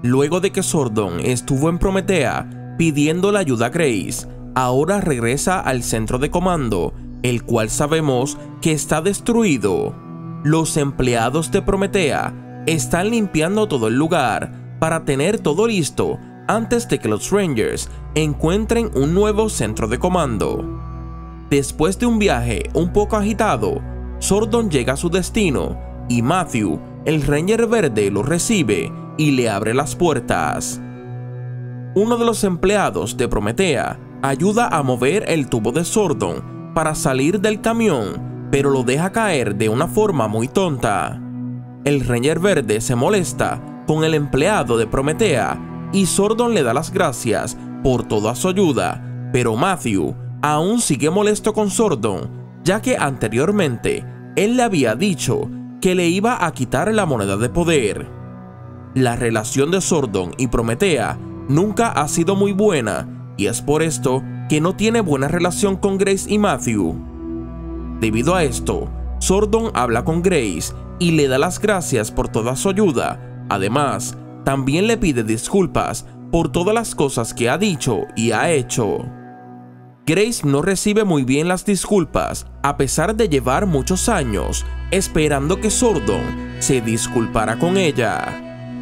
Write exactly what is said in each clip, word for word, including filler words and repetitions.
Luego de que Zordon estuvo en Prometea pidiendo la ayuda a Grace, ahora regresa al centro de comando, el cual sabemos que está destruido. Los empleados de Prometea están limpiando todo el lugar para tener todo listo antes de que los Rangers encuentren un nuevo centro de comando. Después de un viaje un poco agitado, Zordon llega a su destino y Matthew, el Ranger Verde, lo recibe y le abre las puertas. Uno de los empleados de Prometea ayuda a mover el tubo de Zordon para salir del camión, pero lo deja caer de una forma muy tonta. El Ranger Verde se molesta con el empleado de Prometea y Zordon le da las gracias por toda su ayuda, pero Matthew aún sigue molesto con Zordon, ya que anteriormente él le había dicho que le iba a quitar la moneda de poder. La relación de Zordon y Prometea nunca ha sido muy buena y es por esto que no tiene buena relación con Grace y Matthew. Debido a esto, Zordon habla con Grace y le da las gracias por toda su ayuda. Además, también le pide disculpas por todas las cosas que ha dicho y ha hecho. Grace no recibe muy bien las disculpas, a pesar de llevar muchos años esperando que Zordon se disculpara con ella.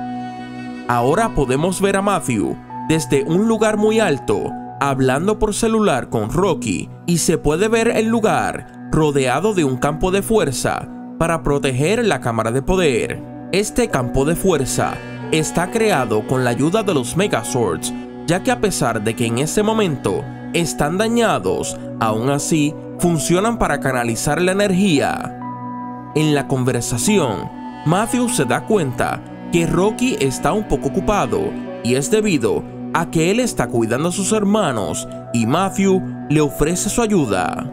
Ahora podemos ver a Matthew desde un lugar muy alto, hablando por celular con Rocky, y se puede ver el lugar rodeado de un campo de fuerza para proteger la cámara de poder. Este campo de fuerza está creado con la ayuda de los Megazords, ya que a pesar de que en ese momento están dañados, aún así funcionan para canalizar la energía. En la conversación, Matthew se da cuenta que Rocky está un poco ocupado y es debido a que él está cuidando a sus hermanos y Matthew le ofrece su ayuda.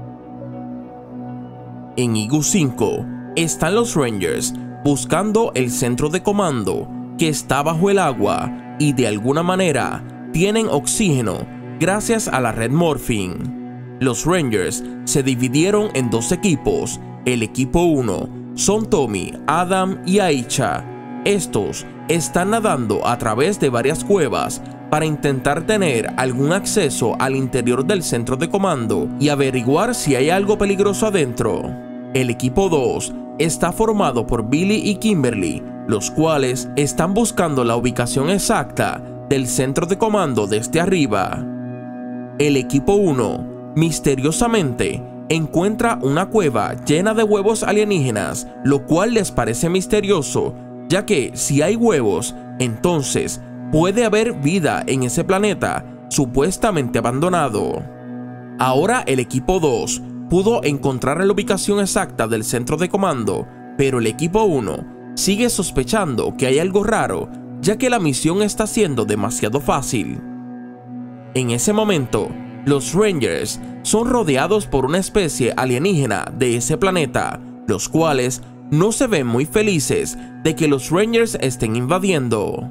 En Igu cinco están los Rangers buscando el centro de comando que está bajo el agua y de alguna manera tienen oxígeno gracias a la red Morphing. Los Rangers se dividieron en dos equipos. El equipo uno son Tommy, Adam y Aisha. Estos están nadando a través de varias cuevas para intentar tener algún acceso al interior del centro de comando y averiguar si hay algo peligroso adentro. El equipo dos está formado por Billy y Kimberly, los cuales están buscando la ubicación exacta del centro de comando desde arriba. El equipo uno misteriosamente encuentra una cueva llena de huevos alienígenas, lo cual les parece misterioso, ya que si hay huevos, entonces puede haber vida en ese planeta supuestamente abandonado. Ahora el equipo dos pudo encontrar la ubicación exacta del centro de comando, pero el equipo uno sigue sospechando que hay algo raro, ya que la misión está siendo demasiado fácil. En ese momento, los Rangers son rodeados por una especie alienígena de ese planeta, los cuales no se ven muy felices de que los Rangers estén invadiendo.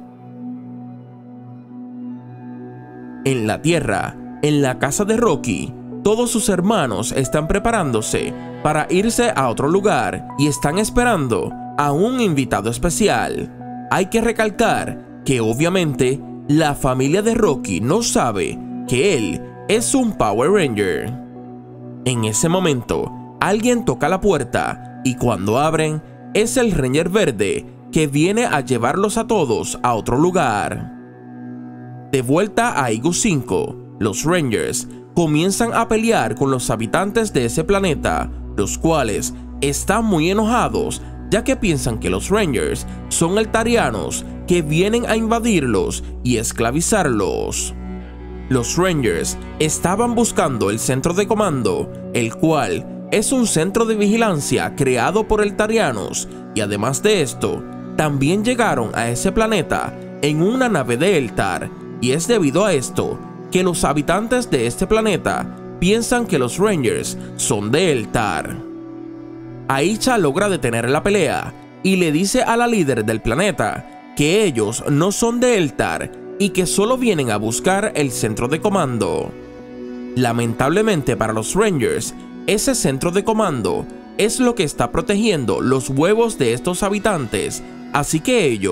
En la Tierra, en la casa de Rocky, todos sus hermanos están preparándose para irse a otro lugar y están esperando a un invitado especial. Hay que recalcar que obviamente la familia de Rocky no sabe que él es un Power Ranger. En ese momento, alguien toca la puerta y cuando abren, es el Ranger Verde que viene a llevarlos a todos a otro lugar. De vuelta a Igu cinco, los Rangers comienzan a pelear con los habitantes de ese planeta, los cuales están muy enojados ya que piensan que los Rangers son eltarianos que vienen a invadirlos y esclavizarlos. Los Rangers estaban buscando el centro de comando, el cual es un centro de vigilancia creado por eltarianos, y además de esto, también llegaron a ese planeta en una nave de Eltar, y es debido a esto que los habitantes de este planeta piensan que los Rangers son de Eltar. Aisha logra detener la pelea y le dice a la líder del planeta que ellos no son de Eltar y que solo vienen a buscar el centro de comando. Lamentablemente para los Rangers, ese centro de comando es lo que está protegiendo los huevos de estos habitantes, así que ellos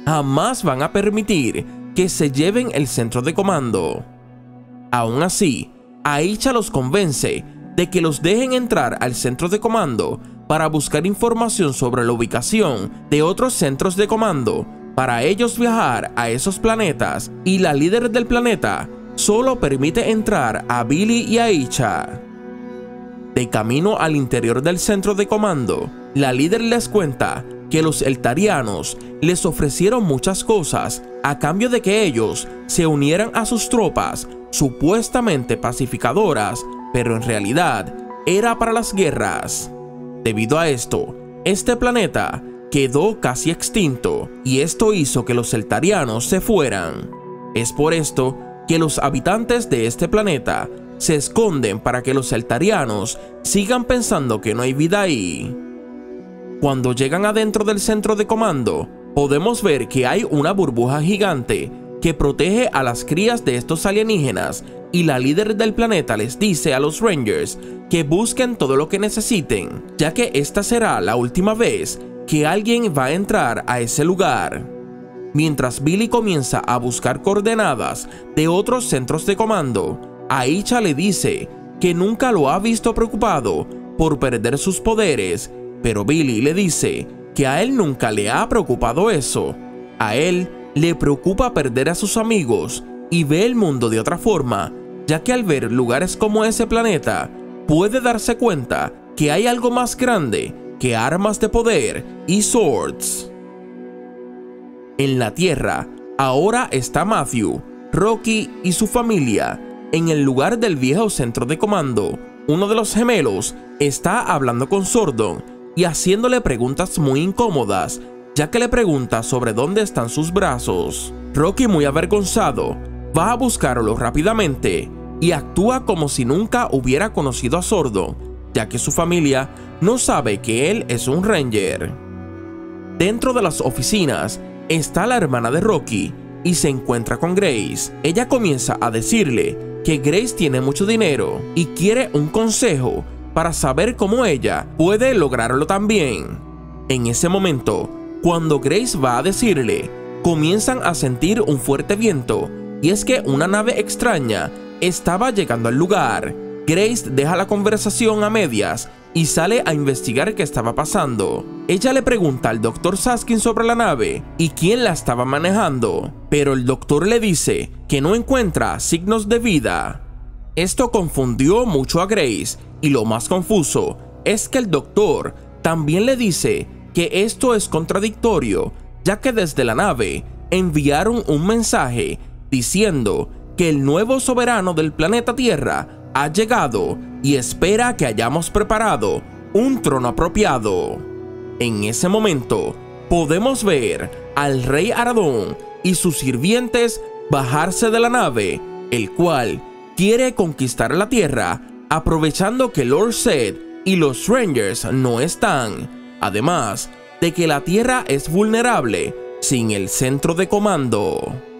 jamás van a permitir que se lleven el centro de comando. Aún así, Aisha los convence de que los dejen entrar al centro de comando para buscar información sobre la ubicación de otros centros de comando para ellos viajar a esos planetas, y la líder del planeta solo permite entrar a Billy y Aisha. De camino al interior del centro de comando, la líder les cuenta que los eltarianos les ofrecieron muchas cosas a cambio de que ellos se unieran a sus tropas supuestamente pacificadoras, pero en realidad era para las guerras. Debido a esto, este planeta quedó casi extinto y esto hizo que los eltarianos se fueran. Es por esto que los habitantes de este planeta se esconden para que los eltarianos sigan pensando que no hay vida ahí. Cuando llegan adentro del centro de comando, podemos ver que hay una burbuja gigante que protege a las crías de estos alienígenas, y la líder del planeta les dice a los Rangers que busquen todo lo que necesiten, ya que esta será la última vez que alguien va a entrar a ese lugar. Mientras Billy comienza a buscar coordenadas de otros centros de comando, Aisha le dice que nunca lo ha visto preocupado por perder sus poderes, pero Billy le dice que a él nunca le ha preocupado eso. A él le preocupa perder a sus amigos y ve el mundo de otra forma, ya que al ver lugares como ese planeta, puede darse cuenta que hay algo más grande que armas de poder y swords. En la Tierra, ahora está Matthew, Rocky y su familia en el lugar del viejo centro de comando. Uno de los gemelos está hablando con Zordon y haciéndole preguntas muy incómodas, ya que le pregunta sobre dónde están sus brazos. Rocky, muy avergonzado, va a buscarlo rápidamente y actúa como si nunca hubiera conocido a Zordon, ya que su familia no sabe que él es un Ranger. Dentro de las oficinas está la hermana de Rocky y se encuentra con Grace. Ella comienza a decirle que Grace tiene mucho dinero y quiere un consejo para saber cómo ella puede lograrlo también. En ese momento, cuando Grace va a decirle, comienzan a sentir un fuerte viento, y es que una nave extraña estaba llegando al lugar. Grace deja la conversación a medias y sale a investigar qué estaba pasando. Ella le pregunta al doctor Saskin sobre la nave y quién la estaba manejando, pero el doctor le dice que no encuentra signos de vida. Esto confundió mucho a Grace, y lo más confuso es que el doctor también le dice que esto es contradictorio, ya que desde la nave enviaron un mensaje diciendo que el nuevo soberano del planeta Tierra ha llegado y espera que hayamos preparado un trono apropiado. En ese momento podemos ver al rey Aradón y sus sirvientes bajarse de la nave, el cual quiere conquistar la Tierra aprovechando que Lord Zed y los Rangers no están, además de que la Tierra es vulnerable sin el centro de comando.